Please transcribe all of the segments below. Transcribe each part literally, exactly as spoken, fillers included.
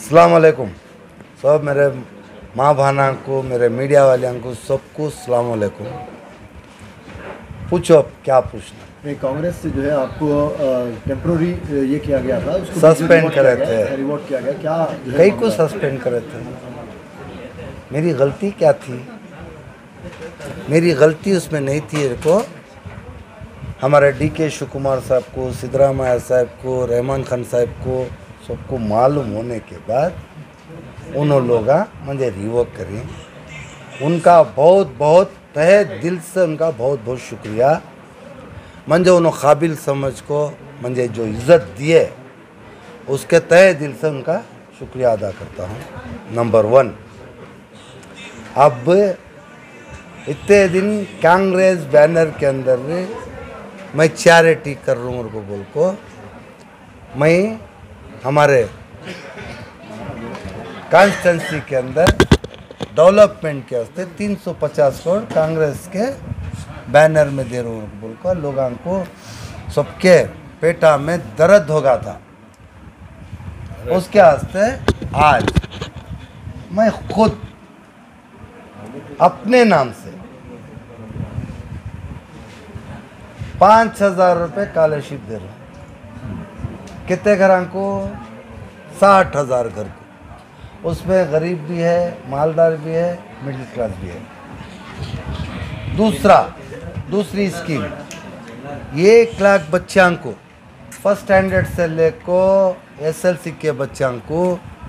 अस्सलाम वालेकुम सब मेरे माँ बहना को, मेरे मीडिया वाले को, सबको अस्सलाम वालेकुम। पूछो अब क्या पूछना। नहीं, कांग्रेस से जो है आपको टेम्प्रोरी ये किया गया था, उसको सस्पेंड करे थे, रिवोट किया गया, क्या कई को सस्पेंड करे थे। मेरी गलती क्या थी? मेरी गलती उसमें नहीं थी। को हमारे डी के शिव कुमार साहब को, सिद्धरामैया साहब को, रहमान खान साहब को सबको मालूम होने के बाद उन्होंने लोग मुझे रिवोक करी। उनका बहुत बहुत तहे दिल से उनका बहुत बहुत शुक्रिया। मुझे उन्होंने काबिल समझ को मुझे जो इज़्ज़त दिए उसके तहे दिल से उनका शुक्रिया अदा करता हूँ। नंबर वन, अब इतने दिन कांग्रेस बैनर के अंदर मैं चैरिटी कर रहा हूँ को बोल को मैं हमारे कॉन्स्टिट्यूंसी के अंदर डेवलपमेंट के वास्ते तीन सौ पचास करोड़ कांग्रेस के बैनर में दे रहा हूँ बोल को लोगों को सबके पेटा में दर्द होगा था। उसके वास्ते आज मैं खुद अपने नाम से पाँच हजार रुपये स्कॉलरशिप दे रहा हूँ। कितने घरों को? साठ हजार घर को। उसमें गरीब भी है, मालदार भी है, मिडिल क्लास भी है। दूसरा दूसरी स्कीम, एक लाख बच्चों को फर्स्ट स्टैंडर्ड से लेको एसएलसी के बच्चों को,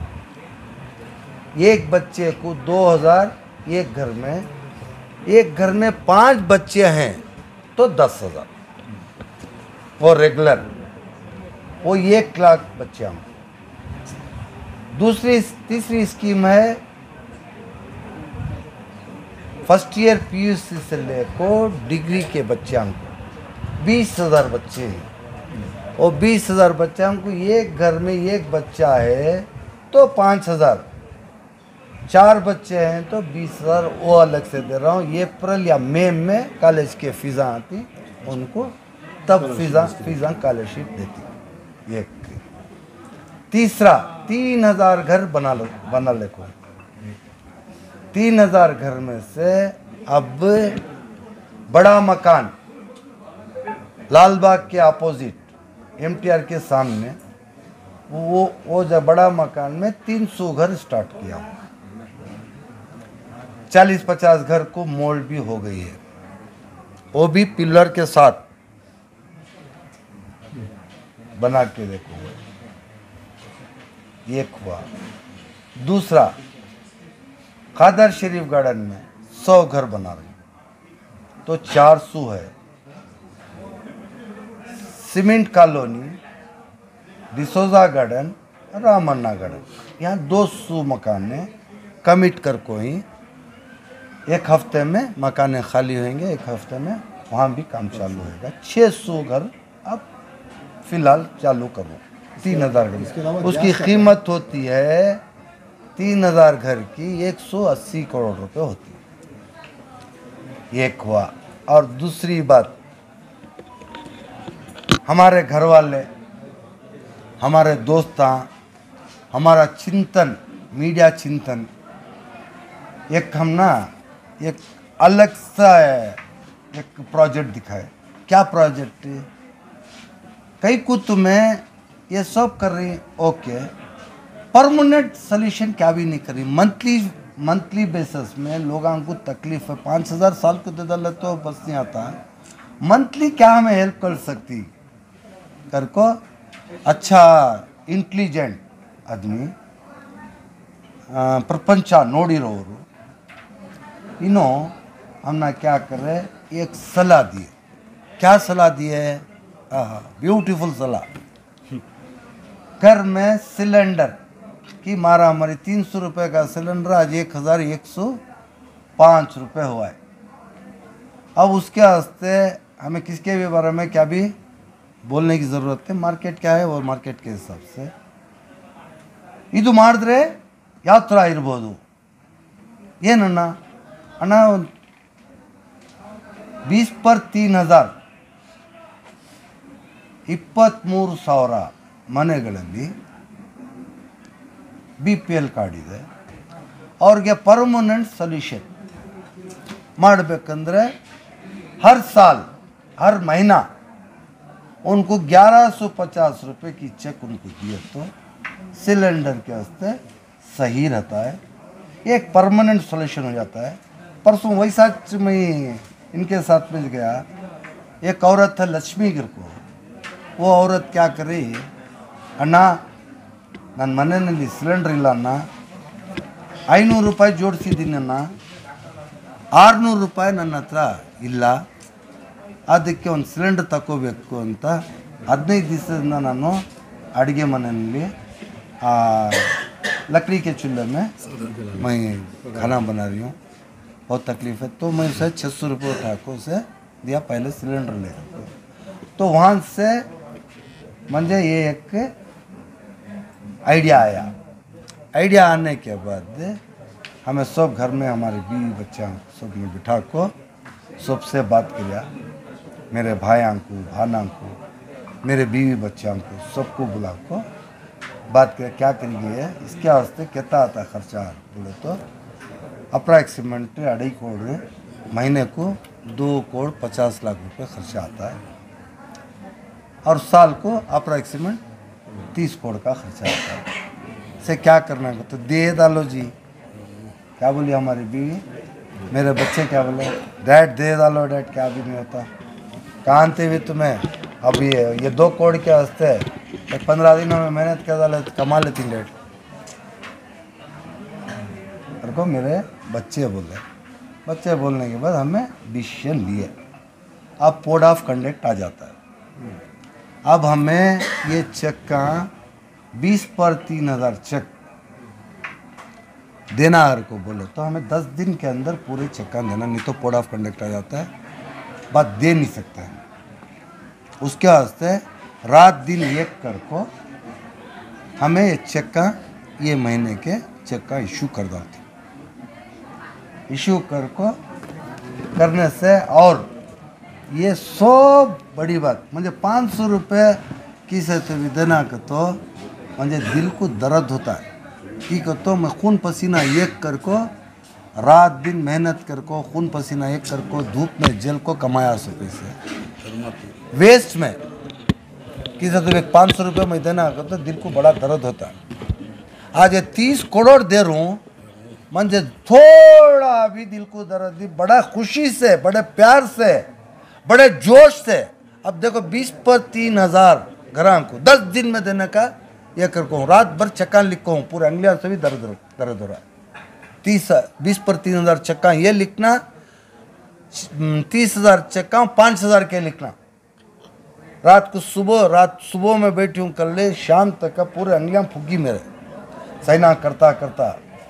एक बच्चे को दो हज़ार, एक घर में एक घर में पांच बच्चे हैं तो दस हज़ार और रेगुलर वो एक लाख बच्चे हैं। दूसरी तीसरी स्कीम है फर्स्ट ईयर पीयूसी से लेकर डिग्री के बच्चों को बीस हज़ार बच्चे हैं और बीस हज़ार बच्चों को एक घर में एक बच्चा है तो पाँच हज़ार, चार बच्चे हैं तो बीस हज़ार वो अलग से दे रहा हूँ। ये अप्रैल या मई में कॉलेज के फ़ीसा आती उनको तब फ़ीसा फ़ीसा स्कॉलरशिप देती। एक तीसरा, तीन हज़ार घर बना लो बना ले को तीन हज़ार घर में से अब बड़ा मकान लालबाग के अपोजिट एमटीआर के सामने वो वो जो बड़ा मकान में तीन सौ घर स्टार्ट किया। चालीस पचास घर को मोल्ड भी हो गई है, वो भी पिलर के साथ बना के देखो। एक हुआ। दूसरा, कादर शरीफ गार्डन में सौ घर बना रहे तो चार सौ है। Cement colony, D'Souza garden, Ramanna garden, यहाँ दो सौ मकान कमिट कर को ही एक हफ्ते में मकान खाली होंगे, एक हफ्ते में वहाँ भी काम चालू होगा। छः सौ घर अब फिलहाल चालू करो। तीन हज़ार घर, उसकी कीमत होती है तीन हज़ार घर की एक सौ अस्सी करोड़ रुपए होती है। एक हुआ। और दूसरी बात, हमारे घर वाले, हमारे दोस्त, हमारा चिंतन, मीडिया चिंतन, एक हम ना एक अलग सा एक प्रोजेक्ट दिखाए। क्या प्रोजेक्ट? कई को तुम्हें ये सब कर रही, ओके, परमानेंट सोल्यूशन क्या भी नहीं कर रही। मंथली मंथली बेसिस में लोगों को तकलीफ है, पाँच हज़ार साल को दे डाले तो बस नहीं आता है। मंथली क्या हमें हेल्प कर सकती कर को? अच्छा इंटेलिजेंट आदमी प्रपंच नोड़िरोರು इनो हमने क्या कर रहे, एक सलाह दिए। क्या सलाह दिए? ब्यूटीफुल सलाह। घर में सिलेंडर की मारा हमारी तीन सौ रुपये का सिलेंडर आज एक हज़ार एक सौ पाँच रुपये हुआ है। अब उसके वास्ते हमें किसके भी बारे में क्या भी बोलने की ज़रूरत है। मार्केट क्या है वो मार्केट के हिसाब से ಇದು ಮಾಡಿದ್ರೆ ಯಾವ ಥರ ಇರ್ಬೋದು ಏನಣ್ಣ ಅಣ್ಣ बीस पर तीन हज़ार ಇಪ್ಪತ್ತ್ಮೂರು ಸಾವಿರ ಮನೆಗಳಲ್ಲಿ ಬಿ ಪಿ ಎಲ್ ಕಾರ್ಡ್ ಇದೆ, ಅವ್ರಿಗೆ ಪರ್ಮನೆಂಟ್ ಸೊಲ್ಯೂಷನ್ ಮಾಡಬೇಕಂದ್ರೆ हर साल हर महीना उनको ग्यारह सौ पचास रुपये की चेक उनको दिए तो सिलेंडर के वास्ते सही रहता है, एक परमानेंट सॉल्यूशन हो जाता है। परसों वही साथ में इनके साथ में गया, एक औरत है लक्ष्मी गिर को, वो औरत क्या करी, अन्ना ನನ್ನ ಮನೆಯಲ್ಲಿ ಸಿಲಿಂಡರ್ ಇಲ್ಲ ಅಣ್ಣ, ಐನೂರು ರೂಪಾಯಿ ಜೋಡಿಸಿದ್ದೀನಿ ಅಣ್ಣ, ಆರುನೂರು ರೂಪಾಯಿ ನನ್ನ ಹತ್ರ ಇಲ್ಲ, ಅದಕ್ಕೆ ಒಂದು ಸಿಲಿಂಡರ್ ತಗೋಬೇಕು ಅಂತ ಹದಿನೈದು ದಿವಸದಿಂದ ನಾನು ಅಡುಗೆ ಮನೆಯಲ್ಲಿ लकड़ी के चूल्हे में मैं खाना बना रही हूँ, बहुत तकलीफ है। तो मैं उसे छः सौ रुपये उठा कर उसे दिया, पहले सिलेंडर ले। तो वहाँ से मुझे ये एक आइडिया आया। आइडिया आने के बाद हमें सब घर में हमारे बीवी बच्चा सब में बिठा को सबसे बात किया, मेरे भाइयों को, भाना को, मेरे बीवी बच्चों को, सबको बुला को बात किया क्या करेंगे, इसके वास्ते कितना आता खर्चा बोले तो अप्रॉक्सीमेट अढ़ाई करोड़ महीने को दो करोड़ पचास लाख रुपए खर्चा आता है, और साल को अप्रॉक्सीमेट तीस करोड़ का खर्चा आता है। से क्या करना है तो दे डालो जी। क्या बोली हमारी बीवी, मेरे बच्चे क्या बोले, डैड दे डालो डैड, क्या भी नहीं होता, कहाँ थे भी तुम्हें, अब ये ये दो करोड़ के वास्ते एक पंद्रह दिनों में मेहनत कर डाले तो कमा लेती लेट। और को मेरे बच्चे बोले, बच्चे बोलने के बाद हमें डिसीजन लिए, अब कोड ऑफ कंडक्ट आ जाता है। अब हमें ये चेक का बीस पर तीन हज़ार चेक देना अगर को बोले तो हमें दस दिन के अंदर पूरे चेक का देना, नहीं तो कोड ऑफ कंडक्ट आ जाता है, बात दे नहीं सकते हैं। उसके वास्ते रात दिन एक कर को हमें ये चेक का ये महीने के चेक का इशू कर देते, इशू कर को करने से और ये सौ बड़ी बात मुझे पाँच सौ रुपये किसी से भी देना का तो मुझे दिल को दर्द होता है कि तो मैं खून पसीना एक कर को रात दिन मेहनत कर को खून पसीना एक कर को धूप में जल को कमाया सौ पैसे वेस्ट में किसी तो एक पाँच सौ रुपये में देना कर तो दिल को बड़ा दर्द होता है। आज ये तीस करोड़ दे रहा हूँ, मुझे थोड़ा भी दिल को दर्द दी, बड़ा खुशी से, बड़े प्यार से, बड़े जोश से। अब देखो बीस पर तीन हज़ार ग्राम को दस दिन में देने का ये कर को रात भर चक्का लिखो हूँ, पूरे अंगलियां से भी दर्द दर्द हो रहा है। तीस बीस पर तीन हज़ार चक्का ये लिखना, तीस हज़ार चक्का पाँच हज़ार के लिखना, रात को सुबह रात सुबह में बैठी हूँ कर ले शाम तक का पूरे अंगलियां फुगी मेरे सहना करता करता,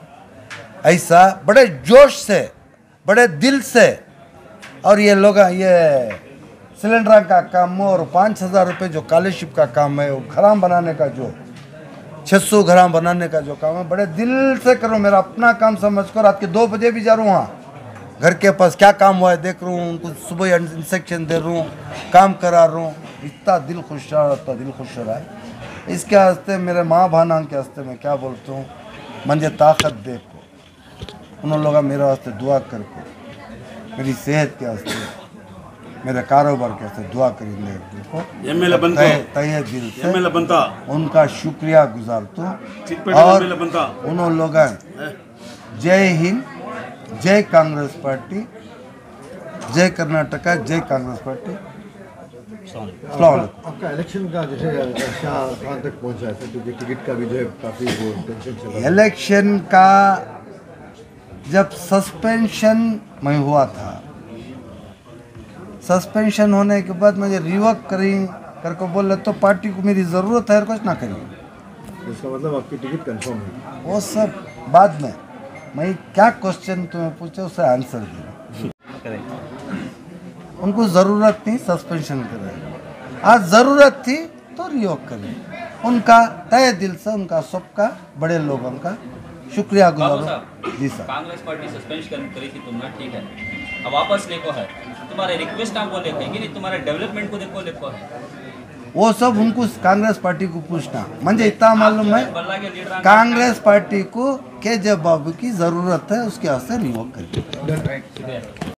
ऐसा बड़े जोश से, बड़े दिल से। और ये लोग ये सिलेंडर का काम और पाँच हज़ार रुपये जो स्कॉलरशिप का काम है, वो ग्राम बनाने का जो छः सौ ग्राम बनाने का जो काम है, बड़े दिल से करो, मेरा अपना काम समझ कर। रात के दो बजे भी जा रहा हूँ वहाँ घर के पास क्या काम हुआ है देख रहा हूँ, उनको सुबह इंस्ट्रक्शन दे रहा हूँ, काम करा रहा हूँ, इतना दिल खुश रहा, इतना दिल खुश रहा है। इसके वास्ते मेरे माँ भाना के वास्ते मैं क्या बोलता हूँ, मुझे ताकत दे को उन लोग मेरे वास्ते दुआ कर को, मेरी सेहत के वास्ते, मेरे कारोबार के वास्ते दुआ करेंगे तय दिल से उनका शुक्रिया गुजारता हूँ। और उन लोग जय हिंद, जय कांग्रेस पार्टी, जय कर्नाटका, जय कांग्रेस पार्टी। आपका इलेक्शन का जैसे कहाँ तक पहुँचा है, क्योंकि टिकट का भी जो है काफ़ी वो टेंशन चल रहा है। इलेक्शन का जब सस्पेंशन में हुआ था, सस्पेंशन होने के बाद मुझे रिवर्क करी कर को बोले तो पार्टी को मेरी ज़रूरत है, कुछ ना करिए। इसका मतलब आपकी टिकट कंफर्म है? वो सब बाद में, मैं क्या क्वेश्चन तुम्हें पूछे उसे आंसर दे। उनको ज़रूरत थी सस्पेंशन करें, आज ज़रूरत थी तो रिवर्क करें। उनका तय दिल से, उनका सबका बड़े लोगों का शुक्रिया गुजारो। जी सर, कांग्रेस पार्टी सस्पेंड करी थी तुमने, ठीक है, अब वापस लेको है, तुम्हारे रिक्वेस्ट आपको लेके कि नहीं, तुम्हारे डेवलपमेंट को देखो लेको है। वो सब उनको कांग्रेस पार्टी को पूछना। मुझे इतना मालूम है बल्ला के लीडर कांग्रेस पार्टी को के जब बाबू की जरूरत है उसके वास्ते नियोग करिए। शुक्रिया।